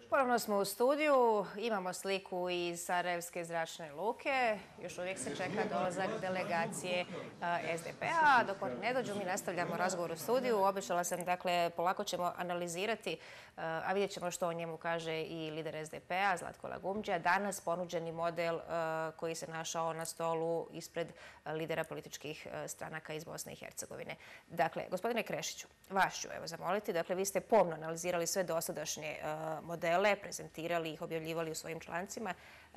Ponovno smo u studiju, imamo sliku iz Sarajevske zračne luke. Još uvijek se čeka dolazak delegacije SDP-a. Dok oni ne dođu, mi nastavljamo razgovor u studiju. Obećala sam, dakle, polako ćemo analizirati, a vidjet ćemo što o njemu kaže i lider SDP-a, Zlatko Lagumdžija. Danas ponuđeni model koji se našao na stolu ispred lidera političkih stranaka iz Bosne i Hercegovine. Dakle, gospodine Krešiću, vas ću zamoliti. Dakle, vi ste pomno analizirali sve dosadašnje modele, prezentirali ih, objavljivali u svojim člancima.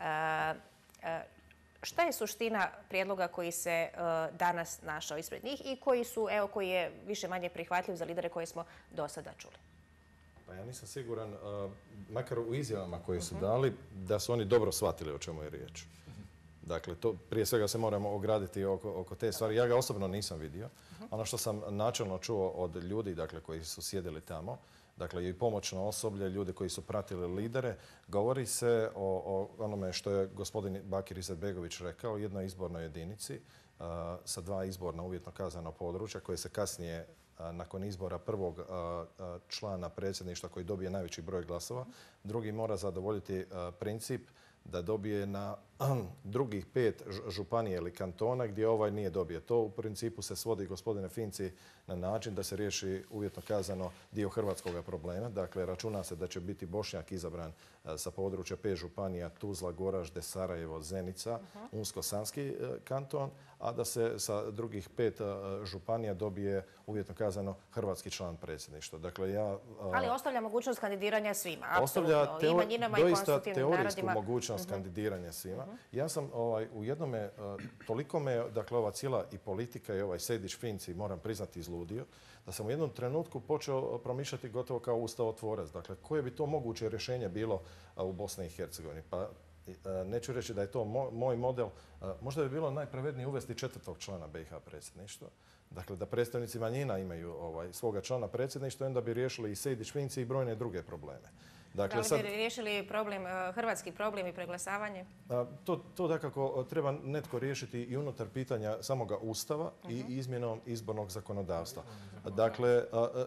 Šta je suština prijedloga koji se danas našao ispred njih i koji je više manje prihvatljiv za lidere koje smo do sada čuli? Pa ja nisam siguran, makar u izjavama koje su dali, da su oni dobro shvatili o čemu je riječ. Dakle, prije svega se moramo ograditi oko te stvari. Ja ga osobno nisam vidio. Ono što sam načelno čuo od ljudi, dakle, koji su sjedili tamo, dakle i pomoćno osoblje, ljudi koji su pratili lidere, govori se o onome što je gospodin Bakir Izetbegović rekao, jednoj izbornoj jedinici sa 2 izborna uvjetno kazana područja koje se kasnije nakon izbora prvog člana predsjedništva koji dobije najveći broj glasova, drugi mora zadovoljiti princip da dobije na drugih 5 županija ili kantona gdje ovaj nije dobio. To u principu se svodi, gospodine Finci, na način da se riješi uvjetno kazano dio hrvatskog problema. Dakle, računa se da će biti Bošnjak izabran sa područja 5 županija Tuzla, Goražde, Sarajevo, Zenica, Unsko-Sanski kanton, a da se sa drugih 5 županija dobije uvjetno kazano hrvatski član predsjedništva. Dakle, ali ostavlja mogućnost kandidiranja svima, ostavlja apsolutno, i manjinama i konstitutivnim narodima. Teorijsku mogućnost kandidiranja svima. Ja sam u jednome, toliko me, dakle, ova cijela i politika i ovaj Sejdić-Finci, moram priznati, izludio, da sam u jednom trenutku počeo promišljati gotovo kao ustavotvorac. Dakle, koje bi to moguće rješenje bilo u Bosni i Hercegovini? Pa neću reći da je to moj model. Možda bi bilo najpravednije uvesti 4. člana BiH predsjedništva. Dakle, da predstavnici manjina imaju svoga člana predsjedništva, onda bi riješili i Sejdić-Finci i brojne druge probleme. Dakle, da li bi riješili hrvatski problem i preglasavanje? To dakako treba netko riješiti i unutar pitanja samoga Ustava i izmjenom izbornog zakonodavstva. Dakle,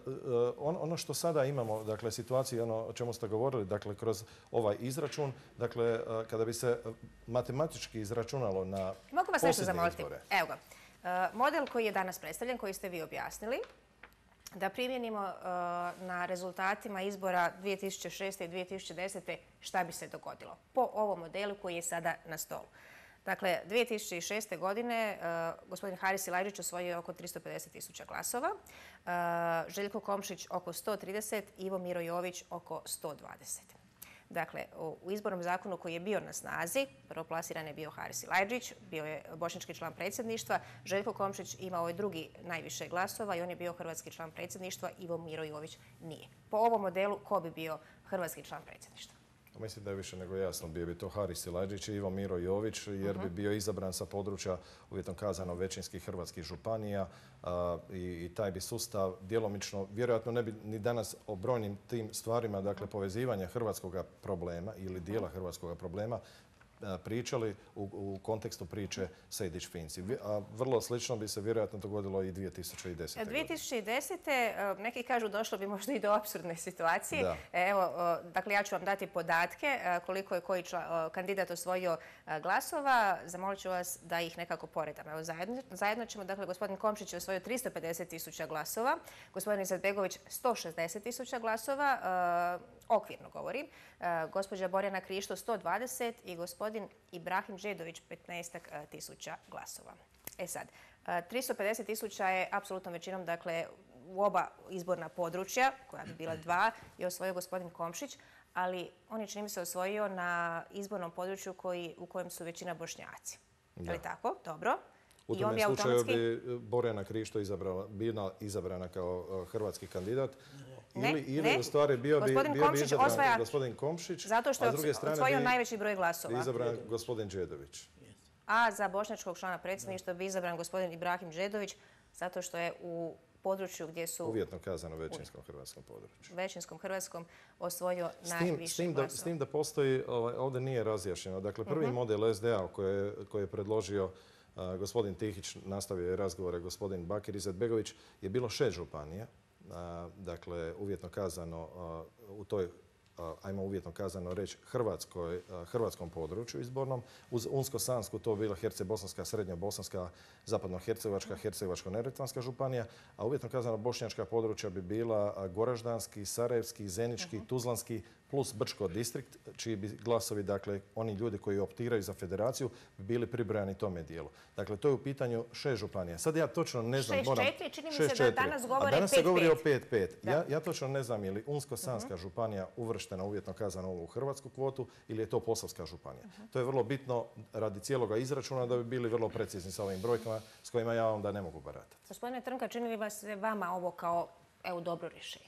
ono što sada imamo, dakle, situaciji, ono o čemu ste govorili, dakle, kroz ovaj izračun, dakle, kada bi se matematički izračunalo na posljednje izbore. Mogu vas nešto zamoliti? Evo ga. Model koji je danas predstavljen, koji ste vi objasnili, da primjenimo na rezultatima izbora 2006. i 2010. šta bi se dogodilo po ovom modelu koji je sada na stolu. Dakle, 2006. godine gospodin Haris Silajdžić osvojio oko 350.000 glasova, Željko Komšić oko 130, Ivo Miro Jović oko 120. Dakle, u izbornom zakonu koji je bio na snazi, prvoplasiran je bio Haris Silajdžić, bio je bošnjački član predsjedništva, Željko Komšić imao je drugi najviše glasova i on je bio hrvatski član predsjedništva, Ivo Miro Jović nije. Po ovom modelu, ko bi bio hrvatski član predsjedništva? Mislim da je više nego jasno. Bio bi to Haris Silajdžić i Ivo Miro Jović, jer bi bio izabran sa područja uvjetno kazano većinskih hrvatskih županija i taj bi sustav djelomično, vjerojatno ne bi ni danas o brojnim tim stvarima, dakle povezivanja hrvatskog problema ili dijela hrvatskog problema, pričali u kontekstu priče Sejdić-Finci. A vrlo slično bi se vjerojatno dogodilo i 2010. godine. 2010. neki kažu došlo bi možda i do apsurdne situacije. Evo, dakle, ja ću vam dati podatke koliko je koji kandidat osvojio glasova. Zamolit ću vas da ih nekako poredam. Evo, zajedno ćemo, dakle, gospodin Komšić je osvojio 350.000 glasova, gospodin Izetbegović 160.000 glasova, okvirno govorim, gospođa Borjana Krišto 120 i gospodin Ibrahim Đedović 15.000 glasova. E sad, 350.000 je apsolutnom većinom, dakle, u oba izborna područja, koja bi bila 2, je osvojio gospodin Komšić, ali on je, čini mi se, osvojio na izbornom području u kojem su većina Bošnjaci. Je li tako? Dobro. U tome slučaju bi Borjana Krišto bila izabrana kao hrvatski kandidat ili u stvari bio bi izabran gospodin Komšić, zato što je osvojio najveći broj glasova. Izabran gospodin Đedović. A za bošnjačkog člana predsjedništva bi izabran gospodin Ibrahim Đedović, zato što je u području gdje su... Uvjetno kazano većinskom hrvatskom području. Većinskom hrvatskom osvojio najviše glasova. S tim da postoji, ovdje nije razjašnjeno. Dakle, prvi model SDA koji je predložio gospodin Tihić, nastavio je razgovore gospodin Bakir Izetbegović, je bilo 6 županija. Dakle, uvjetno kazano u toj ajmo uvjetno kazano reći, hrvatskom području izbornom. Uz Unsko-Sansku to bila Herceg-Bosanska, Srednjo-Bosanska, Zapadno-Hercegovačka, Hercegovačko-Neretvanska županija, a uvjetno kazano bošnjačka područja bi bila Goraždanski, Sarajevski, Zenički, Tuzlanski plus Brčko distrikt, čiji bi glasovi, dakle, oni ljudi koji optiraju za federaciju, bi bili pribrojani tome dijelu. Dakle, to je u pitanju 6 županija. Sad ja točno ne znam... 6-4, čini mi se da danas govore 5-5. A danas se govori o 5-5. Ja točno ne znam je li Unsko-Sanska županija uvrštena uvjetno kazano u hrvatsku kvotu ili je to Posavska županija. To je vrlo bitno radi cijeloga izračuna da bi bili vrlo precizni sa ovim brojkama s kojima ja onda ne mogu baratati. Gospodine Trnka, čini li se vama ovo kao dobro rješenje?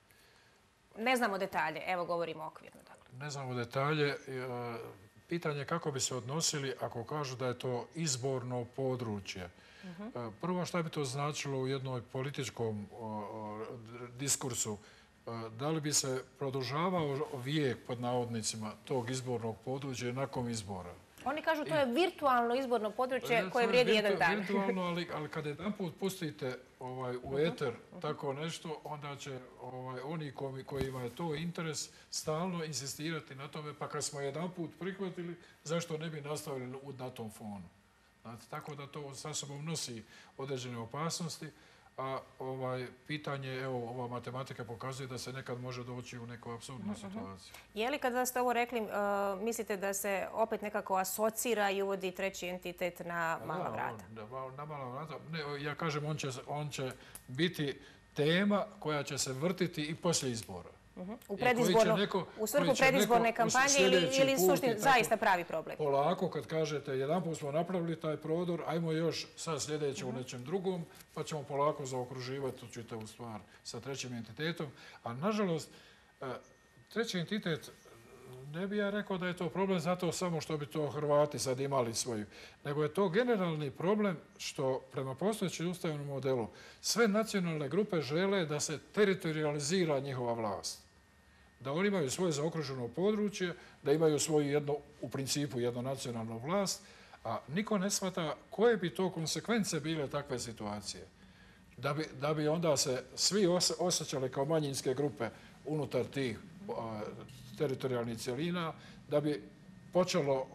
Ne znamo detalje, evo govorimo okvirno. Ne znamo detalje. Pitanje je kako bi se odnosili ako kažu da je to izborno područje. Prvo, šta bi to značilo u jednom političkom diskursu? Da li bi se produžavao vijek, pod navodnicima, tog izbornog područja nakon izbora? Oni kažu to je virtualno izborno područje koje vrijedi jedan dan. Virtualno, ali kada jedanput pustite u eter tako nešto, onda će oni kojima je to interes stalno insistirati na tome, pa kad smo jedanput prihvatili, zašto ne bi nastavili na tom fonu? Tako da to sa sobom nosi određene opasnosti. A pitanje, evo, ova matematika pokazuje da se nekad može doći u neku apsurdnu situaciju. Je li kada ste ovo rekli, mislite da se opet nekako asocira i uvodi treći entitet na mala vrata? Na mala vrata. Ne, ja kažem, on će biti tema koja će se vrtiti i poslije izbora. U svrhu predizborne kampanje ili zaista pravi problem? Polako, kad kažete jedanput smo napravili taj prodor, ajmo još sad sljedeće u nečem drugom, pa ćemo polako zaokruživati tu čitavu stvar sa trećim entitetom. A nažalost, treći entitet, ne bi ja rekao da je to problem zato samo što bi to Hrvati sad imali svoju, nego je to generalni problem što prema postojećem ustavnom modelu sve nacionalne grupe žele da se teritorializira njihova vlast. Da oni imaju svoje zaokruženo područje, da imaju svoju u principu jednu nacionalnu vlast, a niko ne shvata koje bi to konsekvence bile takve situacije. Da bi onda se svi osjećali kao manjinske grupe unutar tih teritorijalnih cjelina, da bi počelo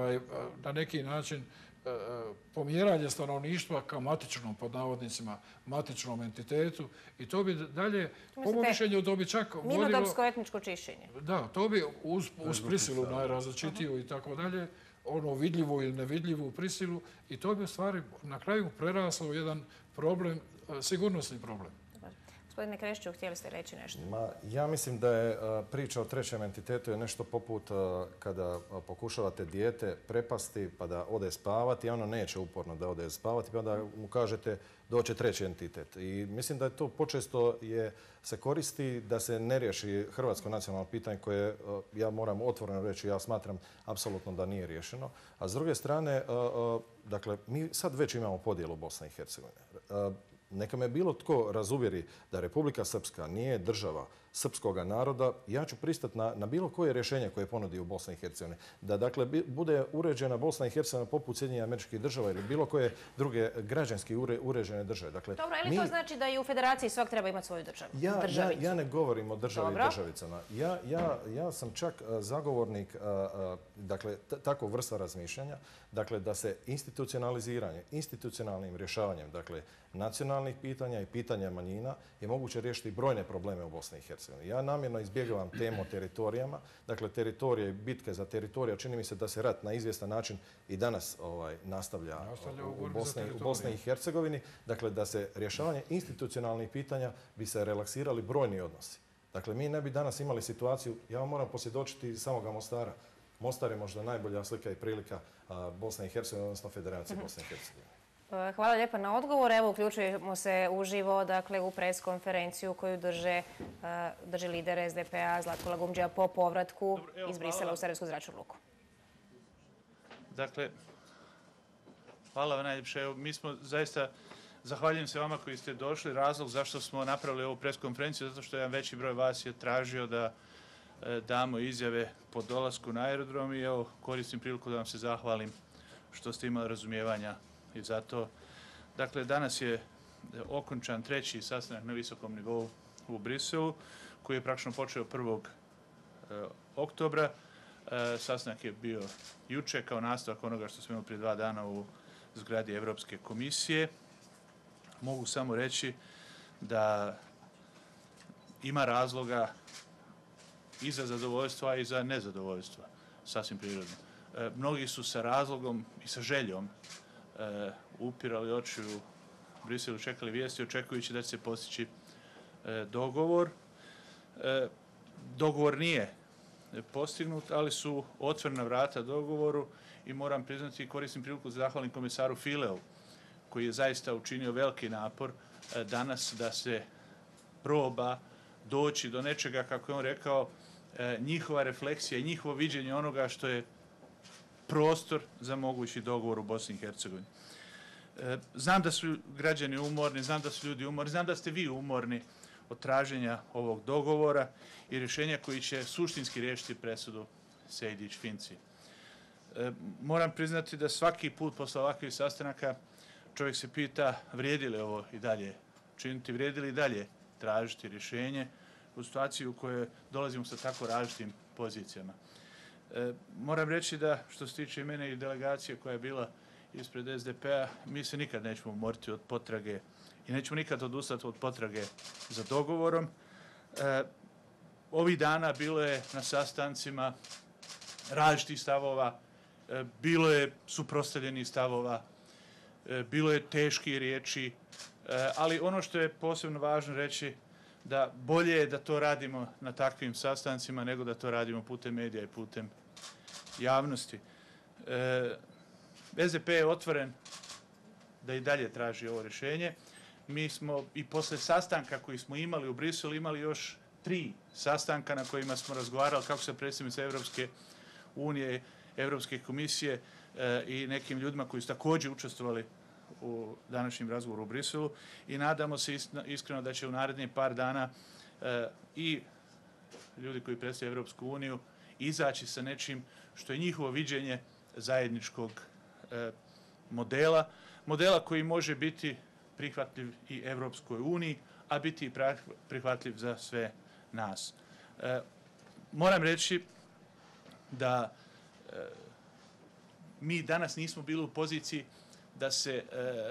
na neki način pomjeranje stanovništva kao matičnom, pod navodnicima, matičnom entitetu i to bi dalje, po mom mišljenju, to bi čak vodilo... Mirnodopsko-etničko čišćenje. Da, to bi uz prisilu najrazličitiju i tako dalje, ono vidljivu ili nevidljivu prisilu i to bi u stvari na kraju preraslo u jedan problem, sigurnosni problem. Gospodine Krešću, htjeli ste reći nešto? Ja mislim da je priča o trećem entitetu je nešto poput kada pokušavate dijete prepasti pa da ode spavati, a ono neće uporno da ode spavati, pa onda mu kažete doće treći entitet. I mislim da je to počesto se koristi da se ne riješi hrvatsko nacionalno pitanje koje, ja moram otvoreno reći, ja smatram apsolutno da nije riješeno. A s druge strane, dakle, mi sad već imamo podjelu Bosne i Hercegovine. Neka me bilo tko razuvjeri da Republika Srpska nije država srpskoga naroda, ja ću pristati na bilo koje rješenje koje ponudi u Bosni i Hercegovini. Da, dakle, bude uređena Bosna i Hercegovina poput Sjedinjenih Američkih Država ili bilo koje druge građanski uređene države. Dakle, dobro, ili to znači da i u federaciji svak treba imati svoju državu? Ja ne govorim o državi i državicama. Ja sam čak zagovornik dakle, takvog vrsta razmišljanja, dakle, da se institucionalnim rješavanjem, dakle, nacionalnih pitanja i pitanja manjina je moguće riješiti brojne probleme u Bosni i Hercegovini. Ja namjerno izbjegavam temu o teritorijama. Dakle, teritorije i bitke za teritorija, čini mi se da se rat na izvjestan način i danas nastavlja u Bosni i Hercegovini. Dakle, da se rješavanje institucionalnih pitanja bi se relaksirali brojni odnosi. Dakle, mi ne bi danas imali situaciju, ja vam moram posvjedočiti samoga Mostara. Mostar je možda najbolja slika i prilika Bosne i Hercegovine, odnosno Federacije Bosne i Hercegovine. Hvala lijepa na odgovor. Evo, uključujemo se uživo u pres konferenciju koju drži lider SDP-a Zlatko Lagumdžija po povratku iz Brisela u Sarajevsku zračnu luku. Dakle, hvala vam najljepše. Mi smo zaista, zahvaljujem se vama koji ste došli. Razlog zašto smo napravili ovu pres konferenciju, zato što jedan veći broj vas je tražio da damo izjave po dolasku na aerodrom i evo, koristim priliku da vam se zahvalim što ste imali razumijevanja i zato. Dakle, danas je okončan treći sastanak na visokom nivou u Briselu, koji je praktično počeo 1. oktobra. Sastanak je bio juče kao nastavak onoga što smo imali prije 2 dana u zgradi Evropske komisije. Mogu samo reći da ima razloga i za zadovoljstvo, a i za nezadovoljstvo, sasvim prirodno. Mnogi su sa razlogom i sa željom upirali oči u Briselu, čekali vijesti, očekujući da će se postići dogovor. Dogovor nije postignut, ali su otvorena vrata dogovoru i moram priznati i koristim priliku da zahvalim komisaru Fileu, koji je zaista učinio veliki napor danas da se proba doći do nečega, kako je on rekao, njihova refleksija i njihovo viđenje onoga što je prostor za mogući dogovor u Bosni i Hercegovini. Znam da su građani umorni, znam da su ljudi umorni, znam da ste vi umorni od traženja ovog dogovora i rješenja koji će suštinski riješiti presudu Sejdić-Finci. Moram priznati da svaki put posle ovakvih sastanaka čovjek se pita vrijedi li ovo i dalje činiti, vrijedi li i dalje tražiti rješenje u situaciji u kojoj dolazimo sa tako različitim pozicijama. Moram reći da što se tiče mene i delegacije koja je bila ispred SDP-a, mi se nikad nećemo umoriti od potrage i nećemo nikad odustati od potrage za dogovorom. Ovih dana bilo je na sastancima različitih stavova, bilo je suprotstavljenih stavova, bilo je teških riječi, ali ono što je posebno važno reći da bolje je da to radimo na takvim sastancima nego da to radimo putem medija i putem javnosti. SDP je otvoren da i dalje traži ovo rješenje. Mi smo i posle sastanka koji smo imali u Briselu imali još 3 sastanka na kojima smo razgovarali kako sa predstavnicima Evropske unije, Evropske komisije i nekim ljudima koji su također učestvovali u današnjem razgovoru u Briselu i nadamo se iskreno da će u narednih par dana i ljudi koji predstavljaju Evropsku uniju izaći sa nečim što je njihovo viđenje zajedničkog modela koji može biti prihvatljiv i Evropskoj uniji, a biti i prihvatljiv za sve nas. Moram reći da mi danas nismo bili u poziciji da se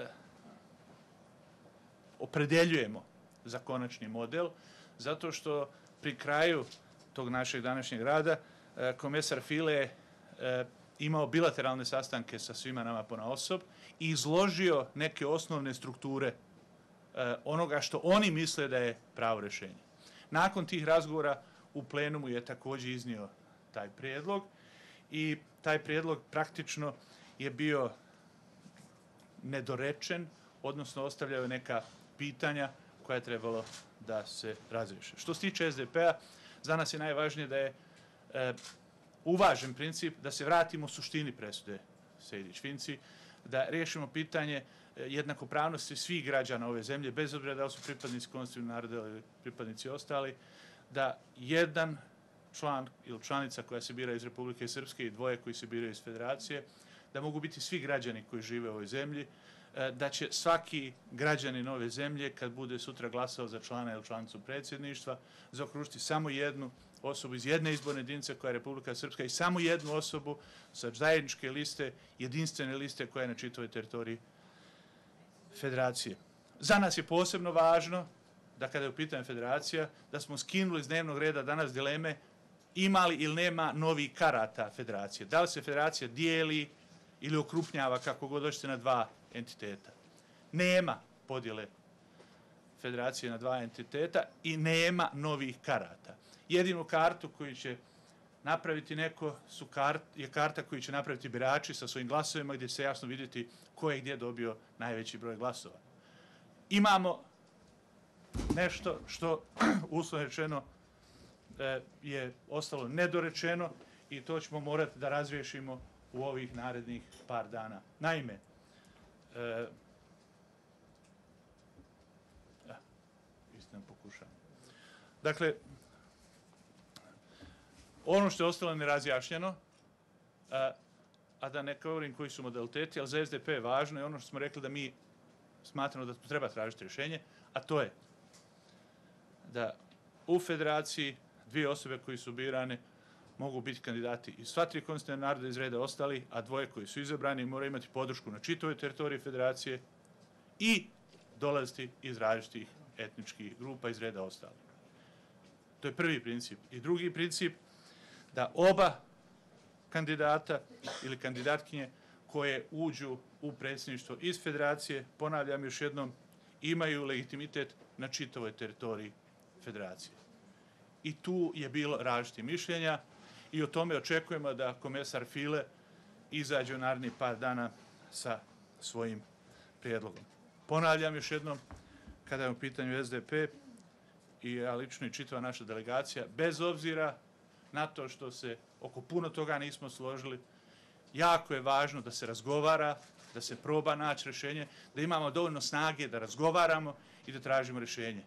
opredeljujemo za konačni model, zato što pri kraju tog našeg današnjeg rada komesar File je imao bilateralne sastanke sa svima nama ponaosob i izložio neke osnovne strukture onoga što oni misle da je pravo rješenje. Nakon tih razgovora u plenumu je također iznio taj prijedlog i taj prijedlog praktično je bio nedorečen, odnosno ostavljaju neka pitanja koja je trebalo da se razriješe. Što se tiče SDP-a, za nas je najvažnije da je uvažen princip da se vratimo suštini presude Sejdić-Finci, da riješimo pitanje jednakopravnosti svih građana ove zemlje, bez obzira da li su pripadnici konstitutivnog naroda ili pripadnici ostali, da jedan član ili članica koja se bira iz Republike Srpske i 2 koji se biraju iz Federacije, da mogu biti svi građani koji žive u ovoj zemlji, da će svaki građanin ove zemlje, kad bude sutra glasao za člana ili članicu predsjedništva, zaokružiti samo jednu osobu iz jedne izborne jedinice koja je Republika Srpska i samo jednu osobu sa zajedničke liste, jedinstvene liste koja je na čitavoj teritoriji Federacije. Za nas je posebno važno da kada je u pitanju Federacija, da smo skinuli iz dnevnog reda danas dileme ima li ili nema novih karata Federacije. Da li se Federacija dijeli ili okrupnjava kako god hoćete na 2 entiteta. Nema podjele Federacije na 2 entiteta i nema novih karata. Jedinu kartu koju će napraviti neko je karta koju će napraviti birači sa svojim glasovima gdje će se jasno vidjeti ko je gdje dobio najveći broj glasova. Imamo nešto što uslovno rečeno je ostalo nedorečeno i to ćemo morati da razriješimo u ovih narednih par dana. Naime, istina pokušavam. Dakle, ono što je ostalo nerazjašnjeno, a da ne govorim koji su modaliteti, ali za SDP je važno i ono što smo rekli da mi smatramo da treba tražiti rješenje, a to je da u Federaciji 2 osobe koji su birane mogu biti kandidati iz sva 3 konstitutivna naroda iz reda ostalih, a 2 koji su izabrani moraju imati podršku na čitavoj teritoriji federacije i dolaziti iz različitih etničkih grupa iz reda ostalih. To je prvi princip. I drugi princip, da oba kandidata ili kandidatkinje koje uđu u predsjedništvo iz federacije, ponavljam još jednom, imaju legitimitet na čitavoj teritoriji federacije. I tu je bilo različitih mišljenja i o tome očekujemo da komesar File izađe u narednih par dana sa svojim prijedlogom. Ponavljam još jednom, kada je u pitanju SDP i ja lično i čitava naša delegacija, bez obzira na to što se oko puno toga nismo složili, jako je važno da se razgovara, da se proba naći rješenje, da imamo dovoljno snage da razgovaramo i da tražimo rješenje.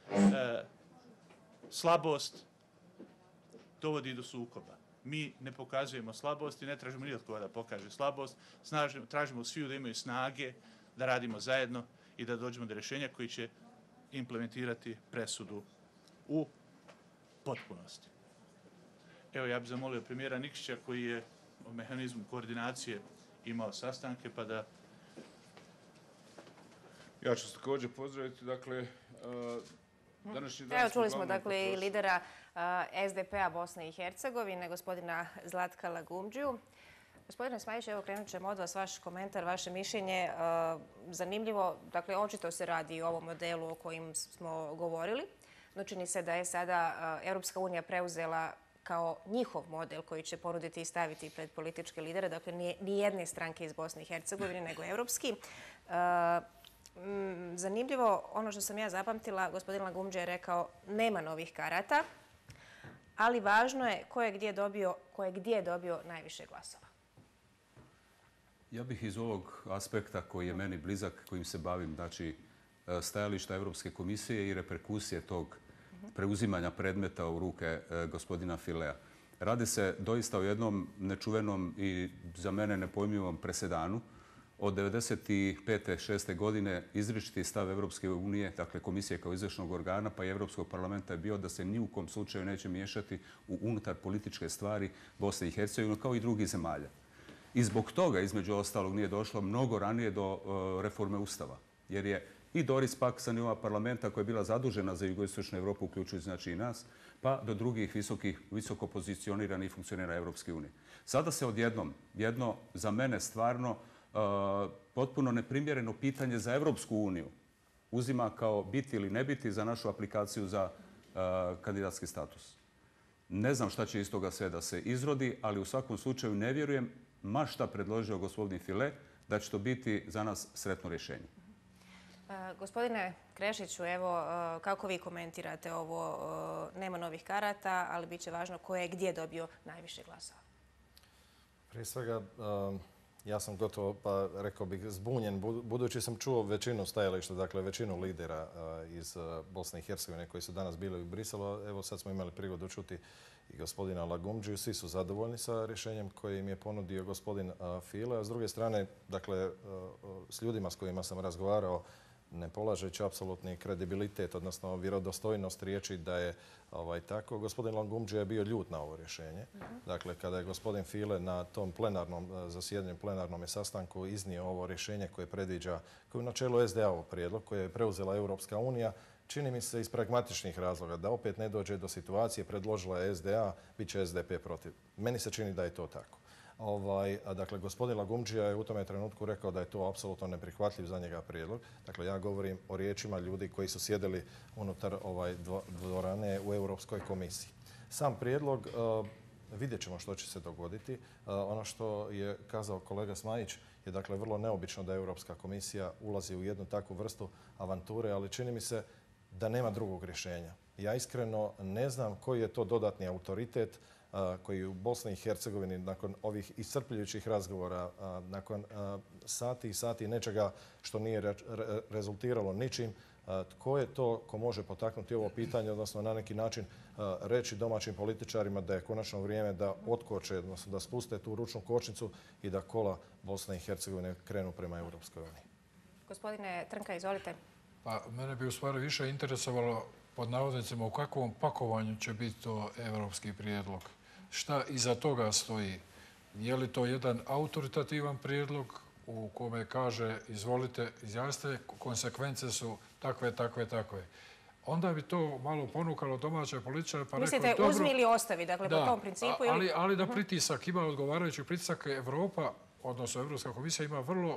Slabost dovodi do sukoba. Mi ne pokazujemo slabost i ne tražimo ni od koga da pokaže slabost. Tražimo svi da imaju snage, da radimo zajedno i da dođemo do rješenja koji će implementirati presudu u potpunosti. Evo, ja bih zamolio premijera Nikšića koji je o mehanizmu koordinacije imao sastanke, pa da... Ja ću se također pozdraviti, dakle, današnji dan... Evo, čuli smo, dakle, i lidera SDP-a Bosne i Hercegovine, gospodina Zlatka Lagumdžiju. Gospodine Smajić, evo krenut ćemo od vas, vaš komentar, vaše mišljenje. Zanimljivo, dakle, očito se radi o ovom modelu o kojem smo govorili, no čini se da je sada Europska unija preuzela kao njihov model koji će ponuditi i staviti pred političke lidere, dakle ni jedne stranke iz Bosne i Hercegovine, nego evropski. Zanimljivo, ono što sam ja zapamtila, gospodin Lagumdžija je rekao nema novih karata, ali važno je ko je gdje dobio najviše glasova. Ja bih iz ovog aspekta koji je meni blizak, kojim se bavim, znači stajališta Europske komisije i reperkusije tog preuzimanja predmeta u ruke gospodina Filea. Radi se doista o jednom nečuvenom i za mene nepojmljivom presedanu. Od 1995. 1996. godine izričiti stav Europske unije, dakle komisije kao izvršnog organa, pa i Europskog parlamenta je bio da se ni u kom slučaju neće miješati u unutar političke stvari Bosne i Hercegovine kao i drugih zemalja. I zbog toga, između ostalog, nije došlo mnogo ranije do reforme Ustava. Jer je i Doris Pack sa nivoa parlamenta koja je bila zadužena za jugoistočnu Europu, uključujući znači i nas, pa do drugih visoko pozicioniranih funkcionera Europske unije. Sada se odjednom jedno, za mene stvarno, potpuno neprimjereno pitanje za Europsku uniju uzima kao biti ili ne biti za našu aplikaciju za kandidatski status. Ne znam šta će iz toga sve da se izrodi, ali u svakom slučaju ne vjerujem, ma šta predložio gospodin File, da će to biti za nas sretno rješenje. Gospodine Krešiću, evo, kako vi komentirate ovo? Nema novih karata, ali bit će važno ko je gdje dobio najviše glasova. Prije svega, ja sam gotovo, pa rekao bih, zbunjen, budući sam čuo većinu stajališta, dakle većinu lidera iz Bosne i Hercegovine koji su danas bili u Briselu. Evo sad smo imali prigodu čuti i gospodina Lagumdžiju. Svi su zadovoljni sa rješenjem koje im je ponudio gospodin File. A s druge strane, dakle, s ljudima s kojima sam razgovarao, ne polažeći apsolutni kredibilitet, odnosno vjerodostojnost riječi da je tako. Gospodin Lagumdžija je bio ljut na ovo rješenje. Dakle, kada je gospodin File na tom zasjedanju plenarnom sastanku iznio ovo rješenje koje predviđa, koje je u načelu SDA-ov prijedlog, koje je preuzela Europska unija, čini mi se iz pragmatičnih razloga da opet ne dođe do situacije, predložila je SDA, bit će SDP protiv. Meni se čini da je to tako. Dakle, gospodin Lagumdžija je u tome trenutku rekao da je to apsolutno neprihvatljiv za njega prijedlog. Dakle, ja govorim o riječima ljudi koji su sjedili unutar dvorane u Europskoj komisiji. Sam prijedlog, vidjet ćemo što će se dogoditi. Ono što je kazao kolega Smajić je dakle vrlo neobično da Europska komisija ulazi u jednu takvu vrstu avanture, ali čini mi se da nema drugog rješenja. Ja iskreno ne znam koji je to dodatni autoritet koji u Bosni i Hercegovini nakon ovih iscrpljujućih razgovora, nakon sati i sati nečega što nije rezultiralo ničim, tko je to ko može potaknuti ovo pitanje, odnosno na neki način reći domaćim političarima da je konačno vrijeme da otkoče, odnosno da spuste tu ručnu kočnicu i da kola Bosne i Hercegovine krenu prema Europskoj uniji. Gospodine Trnka, izvolite. Pa, mene bi u stvari više interesovalo pod navodnicima u kakvom pakovanju će biti to evropski prijedlog. šta iza toga stoji. Je li to jedan autoritativan prijedlog u kome kaže izvolite, izjasnite, konsekvence su takve. Onda bi to malo ponukalo domaće političare pa rekao, mislite, uzmi ili ostavi, dakle po tom principu? Ali da pritisak ima odgovarajući pritisak, Evropa, odnosno Evropska komisija ima vrlo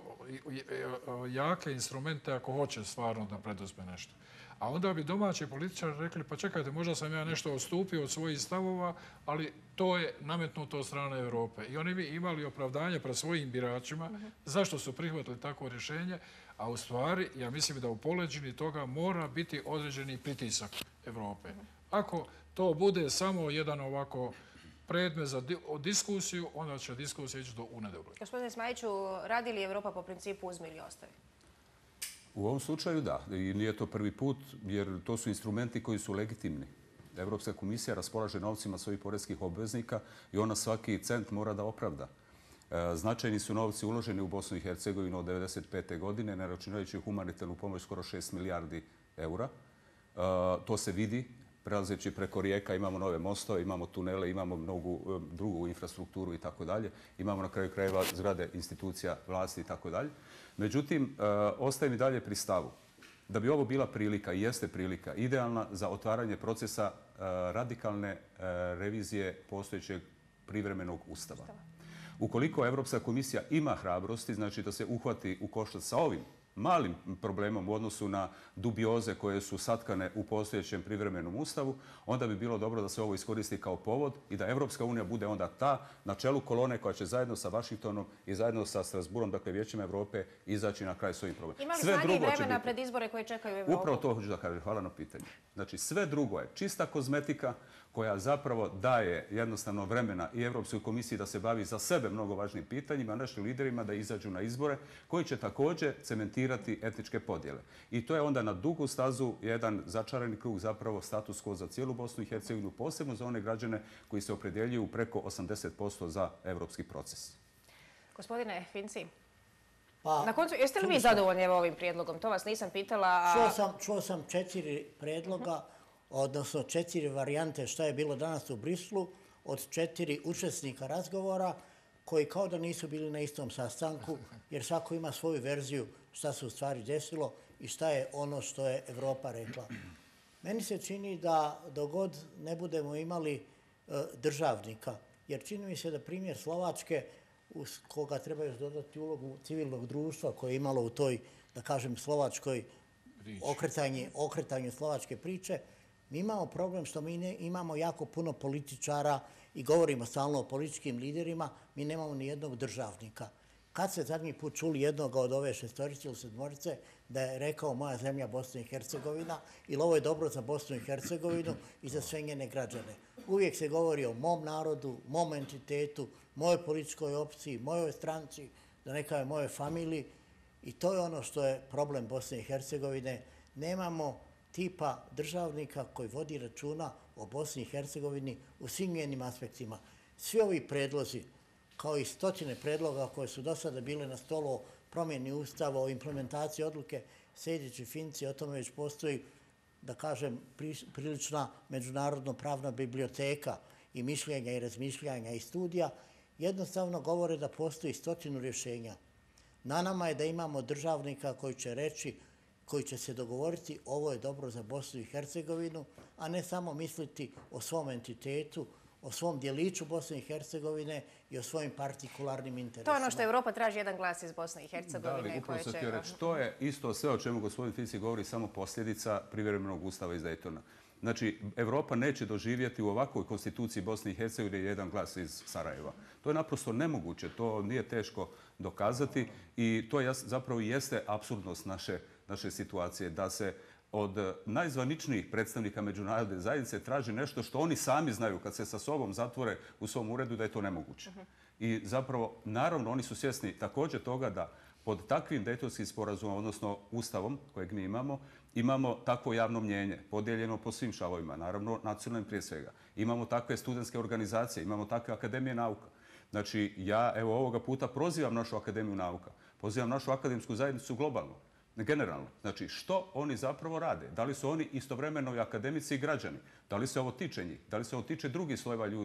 jake instrumente ako hoće stvarno da preduzme nešto. A onda bi domaći političari rekli, pa čekajte, možda sam ja nešto odstupio od svojih stavova, ali to je nametnuto od strane Europe. I oni bi imali opravdanje pred svojim biračima zašto su prihvatili takvo rješenje, a u stvari, ja mislim da u poleđini toga mora biti određeni pritisak Europe. Ako to bude samo jedan ovako predmet za diskusiju, onda će diskusija ići u nedogled. Gospodine Zmajiću, radi li Europa po principu uzmi ili ostavi? U ovom slučaju da. I nije to prvi put, jer to su instrumenti koji su legitimni. Evropska komisija raspolaže novcima svojih porezkih obveznika i ona svaki cent mora da opravda. Značajni su novci uloženi u Bosnu i Hercegovinu od 1995. godine, ne računajući humanitarnu pomoć skoro 6 milijardi eura. To se vidi. Prelazeći preko rijeka imamo nove mostove, imamo tunele, imamo mnogu drugu infrastrukturu i tako dalje. Imamo na kraju krajeva zgrade institucija vlasti i tako dalje. Međutim, ostaje mi dalje pri stavu da bi ovo bila prilika i jeste prilika idealna za otvaranje procesa radikalne revizije postojećeg privremenog ustava. Ukoliko Evropska komisija ima hrabrosti, znači da se uhvati u koštac sa ovim malim problemom u odnosu na dubioze koje su satkane u postojećem privremenom ustavu, onda bi bilo dobro da se ovo iskoristi kao povod i da Evropska unija bude onda ta na čelu kolone koja će zajedno sa Vašingtonom i zajedno sa Strasburom, dakle Vijećem Evrope, izaći na kraj s ovim problemom. Ima li snage i vremena pred izbore koje čekaju Evropu? Upravo to hoću da kažem. Hvala na pitanju. Znači, sve drugo je čista kozmetika koja zapravo daje jednostavno vremena i Evropskoj komisiji da se bavi za sebe mnogo važnim pitanjima, našim liderima da izađu na izbore koji će također cementirati etničke podjele. I to je onda na dugu stazu jedan začarani krug, zapravo status quo za cijelu Bosnu i Hercegovinu, posebno za one građane koji se opredjeljuju preko 80% za evropski proces. Gospodine Finci, na koncu, jeste li vi zadovoljni ovim prijedlogom? To vas nisam pitala. Čuo sam 4 prijedloga, odnosno 4 varijante šta je bilo danas u Brislu od 4 učesnika razgovora koji kao da nisu bili na istom sastanku, jer svako ima svoju verziju šta se u stvari desilo i šta je ono što je Evropa rekla. Meni se čini da dogod ne budemo imali državnika, jer čini mi se da primjer Slovačke, uz koga treba još dodati ulogu civilnog društva koje je imalo u toj, da kažem, slovačkoj okretanju slovačke priče, mi imamo problem što mi imamo jako puno političara i govorimo stalno o političkim liderima, mi nemamo ni jednog državnika. Kad se zadnji put čuli jednoga od ove 6 ili 7 da je rekao moja zemlja Bosna i Hercegovina ili ovo je dobro za Bosnu i Hercegovinu i za sve njene građane. Uvijek se govori o mom narodu, mom entitetu, mojoj političkoj opciji, mojoj stranci, da ne kažem mojoj familiji i to je ono što je problem Bosne i Hercegovine. Nemamo tipa državnika koji vodi računa o Bosni i Hercegovini u svim njenim aspektima. Svi ovi predlozi, kao i 100 predloga koje su do sada bile na stolu o promjeni ustava, o implementaciji odluke Sejdić i Finci, o tome već postoji, da kažem, prilična međunarodno-pravna biblioteka i mišljenja i razmišljanja i studija, jednostavno govore da postoji 100 rješenja. Na nama je da imamo državnika koji će reći, koji će se dogovoriti ovo je dobro za Bosnu i Hercegovinu, a ne samo misliti o svom entitetu, o svom dijeliću Bosne i Hercegovine i o svojim partikularnim interesima. To je ono što Europa traži, jedan glas iz Bosne i Hercegovine. Da, upravo sam htio reći. To je isto sve o čemu gospodin Finci govori samo posljedica privremenog ustava iz Daytona. Znači, Europa neće doživjeti u ovakvoj konstituciji Bosne i Hercegovine jedan glas iz Sarajeva. To je naprosto nemoguće, to nije teško dokazati i to zapravo jeste apsurdnost naše situacije, da se od najzvaničnijih predstavnika međunarodne zajednice traži nešto što oni sami znaju kad se sa sobom zatvore u svom uredu da je to nemoguće. I zapravo, naravno, oni su svjesni također toga da pod takvim Daytonskim sporazumom, odnosno ustavom kojeg mi imamo takvo javno mnjenje, podijeljeno po svim šavovima, naravno nacionalnim prije svega. Imamo takve studentske organizacije, imamo takve akademije nauka. Znači, ja evo ovoga puta prozivam našu akademiju nauka, pozivam našu akademsku zajednicu globalno, generalno. Znači, što oni zapravo rade? Da li su oni istovremeno i akademici i građani? Da li se ovo tiče njih? Da li se ovo tiče drugih slojeva ljudi?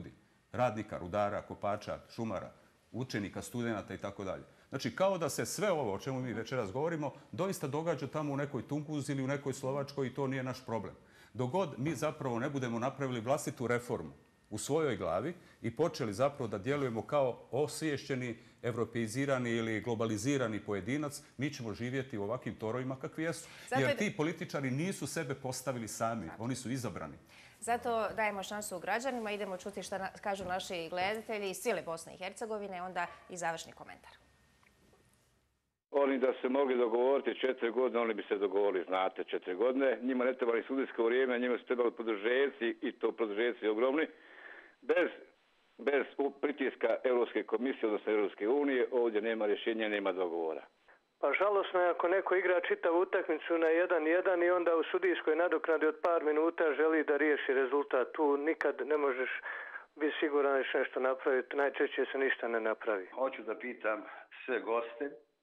radnika, rudara, kopača, šumara, učenika, studenata i tako dalje. Znači, kao da se sve ovo o čemu mi večeras govorimo doista događa tamo u nekoj Tunguzi ili u nekoj Slovačkoj i to nije naš problem. Dok god mi zapravo ne budemo napravili vlastitu reformu u svojoj glavi i počeli zapravo da djelujemo kao osviješćeni, evropeizirani ili globalizirani pojedinac, mi ćemo živjeti u ovakvim torovima kakvi jesu. Jer ti političari nisu sebe postavili sami, oni su izabrani. Zato dajemo šansu građanima, idemo čuti šta kažu naši gledatelji iz cijele Bosne i Hercegovine, onda i završni komentar. Oni da se mogli dogovoriti 4 godine, oni bi se dogovorili, znate, 4 godine. Njima ne trebali sudijsko vrijeme, njima su trebali produžeci i to produžeci ogromni. Bez pritiska Europske komisije, odnosno Europske unije, ovdje nema rješenja, nema dogovora. Pa žalosno je ako neko igra čitavu utakmicu na 1-1 i onda u sudijskoj nadoknadi od par minuta želi da riješi rezultat. Tu nikad ne možeš biti siguran da ćeš nešto napraviti. Najčešće se ništa ne napravi. Hoću da pitam sve goste,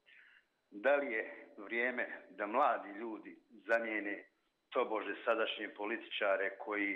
da li je vrijeme da mladi ljudi zamijene tobože sadašnje političare koji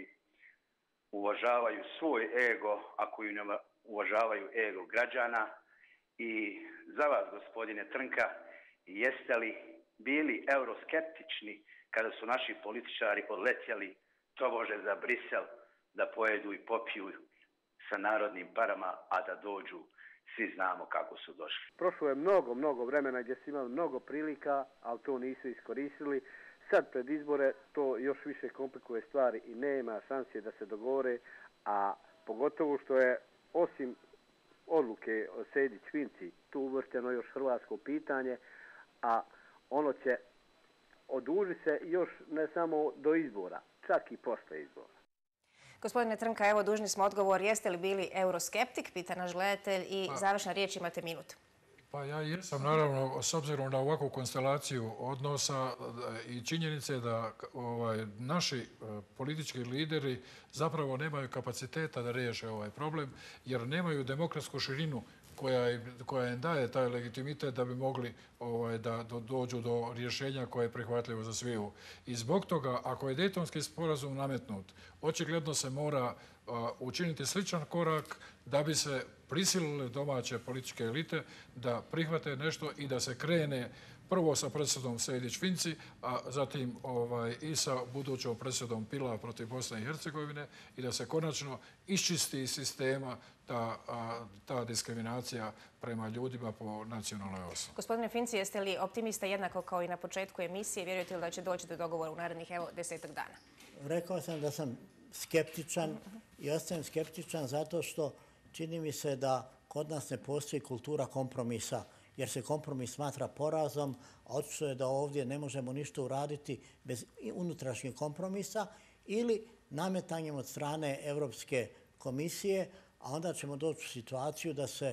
uvažavaju svoj ego, a koji ne uvažavaju ego građana. I za vas, gospodine Trnka, jeste li bili euroskeptični kada su naši političari odletjeli tobože za Brisel da pojedu i popiju sa narodnim parama, a da dođu, svi znamo kako su došli. Prošlo je mnogo vremena gdje su imali mnogo prilika, ali to nisu iskoristili. Sad pred izbore to još više komplikuje stvari i nema šanse da se dogovore, a pogotovo što je osim odluke o Sejdić-Finci tu uvršteno još hrvatsko pitanje, a ono će odužiti se još ne samo do izbora, čak i posle izbora. Gospodine Trnka, evo dužni smo odgovor. Jeste li bili euroskeptik, pita naš gledatelj, i završna riječ, imate minut. Pa ja jesam, naravno, s obzirom na ovakvu konstelaciju odnosa i činjenice da naši politički lideri zapravo nemaju kapaciteta da riješe ovaj problem, jer nemaju demokratsku širinu koja im daje taj legitimitet da bi mogli da dođu do rješenja koje je prihvatljivo za sviju. I zbog toga, ako je Dejtonski sporazum nametnut, očigledno se mora učiniti sličan korak da bi se prisilile domaće političke elite da prihvate nešto i da se krene prvo sa presudom Sejdić-Finci, a zatim i sa budućom presudom Pila protiv Bosne i Hercegovine i da se konačno iščisti iz sistema ta diskriminacija prema ljudima po nacionalnoj osnovi. Gospodine Finci, jeste li optimista jednako kao i na početku emisije? Vjerujete li da će doći do dogovora u narednih 10 dana? Rekao sam da sam skeptičan i ostajem skeptičan zato što čini mi se da kod nas ne postoji kultura kompromisa, jer se kompromis smatra porazom, a očito je da ovdje ne možemo ništa uraditi bez unutrašnjeg kompromisa ili nametanjem od strane Europske komisije, a onda ćemo doći u situaciju da se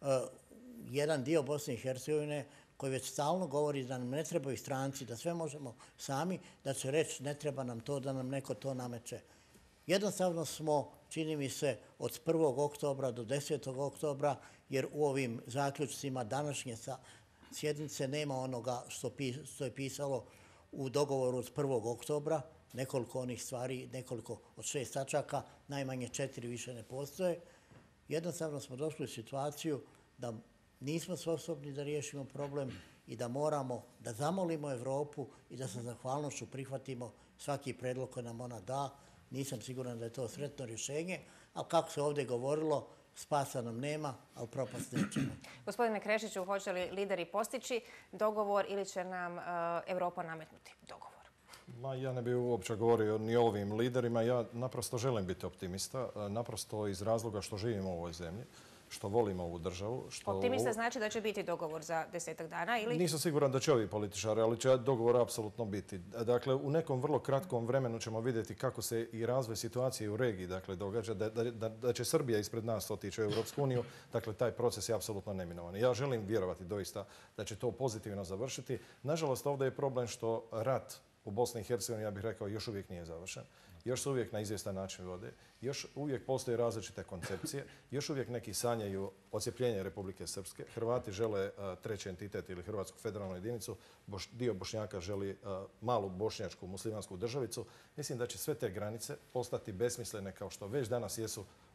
jedan dio Bosne i Hercegovine koji već stalno govori da nam ne trebaju stranci, da sve možemo sami, da će reći ne treba nam to, da nam neko to nameće. Jednostavno smo, čini mi se, od 1. oktobra do 10. oktobra, jer u ovim zaključcima današnje sjednice nema onoga što je pisalo u dogovoru od 1. oktobra, nekoliko onih stvari, nekoliko od 6 tačaka, najmanje 4 više ne postoje. Jednostavno smo došli u situaciju da nismo sposobni da riješimo problem i da moramo da zamolimo Europu i da sa zahvalnošću prihvatimo svaki predlog koji nam ona da. Nisam siguran da je to sretno rješenje, ali kako se ovdje govorilo, spasa nam nema, ali propast nećemo. Gospodine Krešiću, hoće li lideri postići dogovor ili će nam Europa nametnuti dogovor? Ja ne bih uopće govorio ni o ovim liderima. Ja naprosto želim biti optimista, naprosto iz razloga što živimo u ovoj zemlji, što volimo ovu državu. Optimista znači da će biti dogovor za 10 dana ili? Nisam siguran da će ovi političari, ali će dogovor apsolutno biti. Dakle, u nekom vrlo kratkom vremenu ćemo vidjeti kako se i razvoj situacije u regiji događa, da će Srbija ispred nas otići u Europsku uniju. Dakle, taj proces je apsolutno neminovan. Ja želim vjerovati doista da će to pozitivno završiti. Nažalost, ovdje je problem što rat u Bosni i Hercegovini, ja bih rekao, još uvijek nije završen. Još se uvijek na izvjestan način vode, još uvijek postoje različite koncepcije, još uvijek neki sanjaju odcjepljenje Republike Srpske. Hrvati žele treći entitet ili Hrvatsku federalnu jedinicu, dio Bošnjaka želi malu bošnjačku muslimansku državicu. Mislim da će sve te granice postati besmislene kao što već danas jesu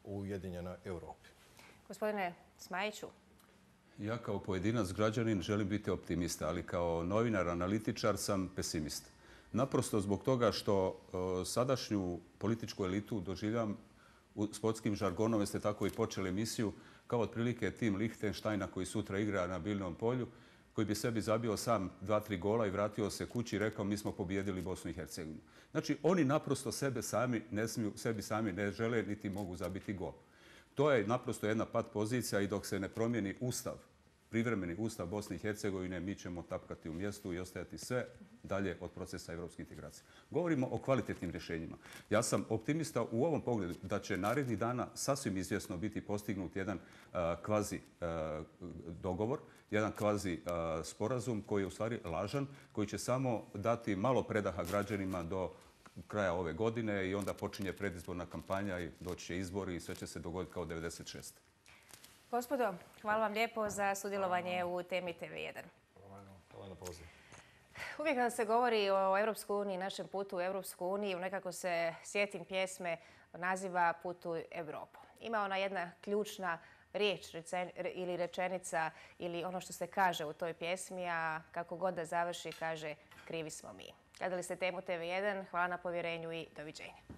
u Ujedinjenoj Europi. Gospodine Smajiću. Ja kao pojedinac građanin želim biti optimista, ali kao novinar, analitičar sam pesimist. Naprosto zbog toga što sadašnju političku elitu doživljam u sportskim žargonom, jer ste tako i počeli emisiju, kao otprilike tim Lichtensteina koji sutra igra na Biljnom polju, koji bi sebi zabio sam 2-3 gola i vratio se kući i rekao mi smo pobijedili Bosnu i Hercegovinu. Znači oni naprosto sebi sami ne žele niti mogu zabiti gol. To je naprosto jedna pat pozicija i dok se ne promijeni ustav, privremeni ustav Bosne i Hercegovine, mi ćemo tapkati u mjestu i ostajati sve dalje od procesa evropske integracije. Govorimo o kvalitetnim rješenjima. Ja sam optimista u ovom pogledu da će narednih dana sasvim izvjesno biti postignut jedan kvazi dogovor, jedan kvazi sporazum koji je u stvari lažan, koji će samo dati malo predaha građanima do kraja ove godine i onda počinje predizborna kampanja i doći će izbori i sve će se dogoditi kao 96. Gospodo, hvala vam lijepo za sudjelovanje u temi TV1. Hvala na pozivu. Uvijek kada se govori o Europskoj uniji, našem putu u Europsku uniju, nekako se sjetim pjesme naziva Put u Europu. Ima ona jedna ključna riječ ili rečenica ili ono što se kaže u toj pjesmi, a kako god da završi kaže krivi smo mi. Gledali ste temu TV1, hvala na povjerenju i doviđenja.